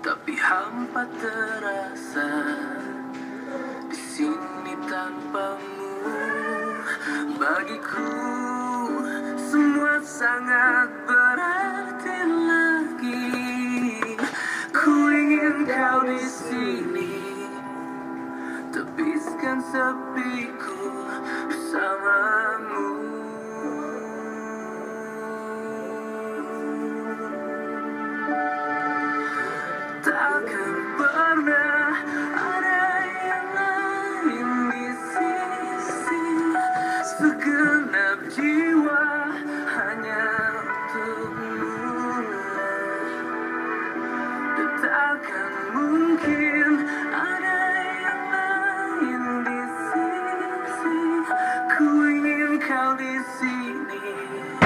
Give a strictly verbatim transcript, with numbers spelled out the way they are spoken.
tapi hampa terasa di sini tanpamu. Bagiku semua sangat berarti lagi. Ku ingin kau di sini, tebiskan sepiku bersamamu. Takkan pernah ada yang lain di sisi, segenap jiwa hanya untukmu. Dan takkan mungkin ada yang lain di sisi. Ku ingin kau di sini,